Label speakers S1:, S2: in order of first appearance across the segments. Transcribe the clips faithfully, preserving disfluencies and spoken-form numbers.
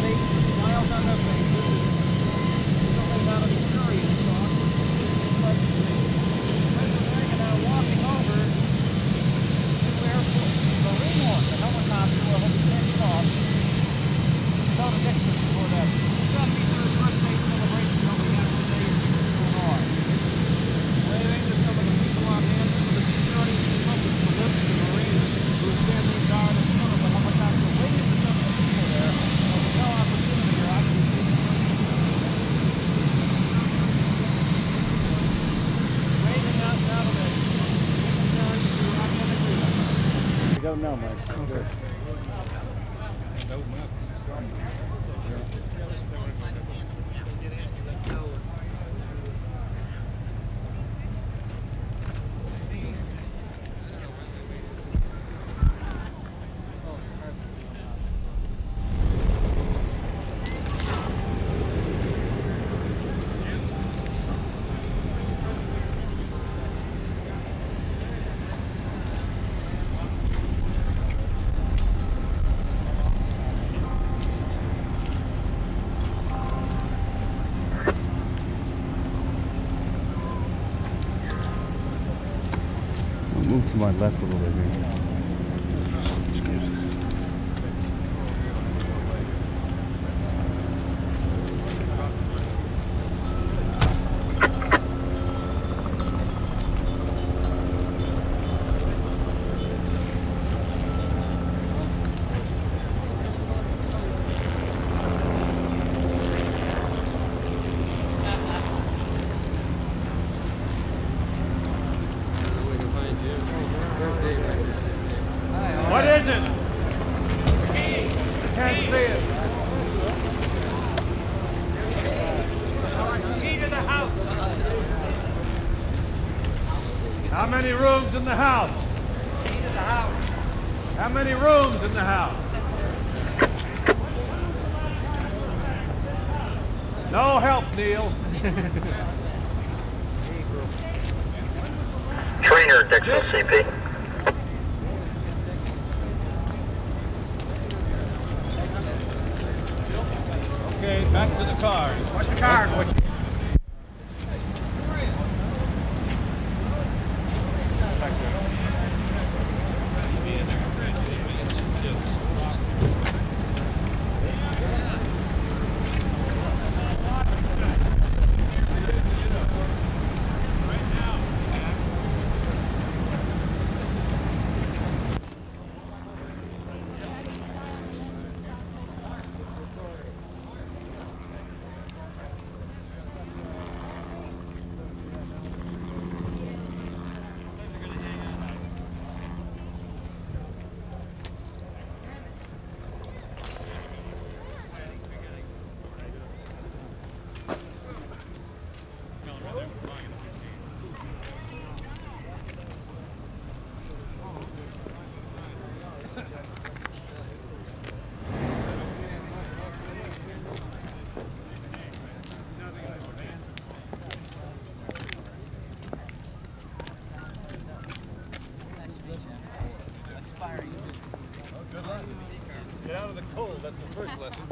S1: everybody, smiles on their faces. Certainly not a serious talk. But President Reagan now walking over to where the Ronald, the helicopter, will hope to take off. Go to Dixon for that. It's going to be the birthday celebration over yesterday in Illinois. Waving to some of the people on hand, some of the security public salute to the Marines who are standing guard in front of the helicopter, waiting for some of the people there. There's no opportunity here, obviously. Waving out now to the dignitaries who are on the agreement.
S2: You don't know, Mike. Okay. Move to my left a little bit here.
S3: What is it? I can't see it. Key to the house. How many rooms in the house? Key to the house. How many rooms in the house? No help, Neil.
S4: Trainer, Dixon, C P.
S1: Okay, back to the cars.
S3: What's the car? What's
S1: Get out of the cold, that's the first lesson.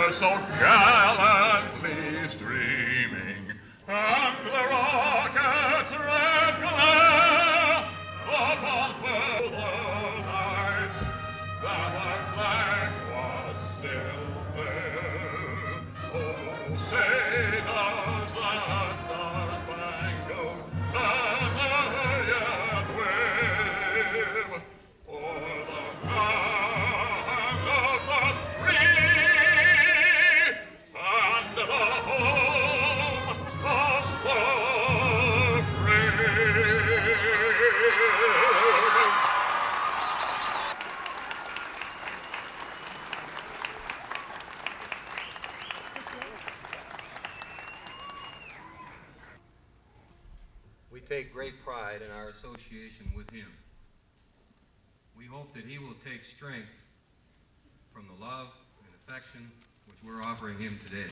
S5: were so gallantly streaming, and the rocket's red glare upon the night, that our flag was still there. Oh, say does that star-spangled banner yet wave o'er the land of the free and the home of the brave?
S6: We take great pride in our association with him. We hope that he will take strength from the love and affection which we're offering him today.